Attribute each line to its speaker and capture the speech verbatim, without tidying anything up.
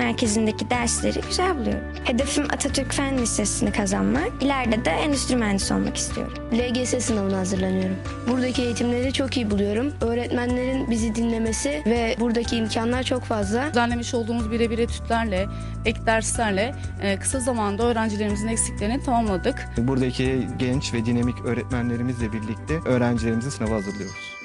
Speaker 1: merkezindeki dersleri güzel buluyorum. Hedefim Atatürk Fen Lisesi'ni kazanmak. İleride de endüstri mühendisi olmak istiyorum.
Speaker 2: L G S sınavına hazırlanıyorum. Buradaki eğitimleri çok iyi buluyorum. Öğretmenlerin bizi dinlemesi ve buradaki imkanlar çok fazla.
Speaker 3: Düzenlemiş olduğumuz birebir etütlerle, ek derslerle e, kısa zamanda öğrencilerimizin eksiklerini tamamladık.
Speaker 4: Buradaki genç ve dinamik öğretmenlerimizle birlikte öğrencilerimizi sınava hazırlıyoruz.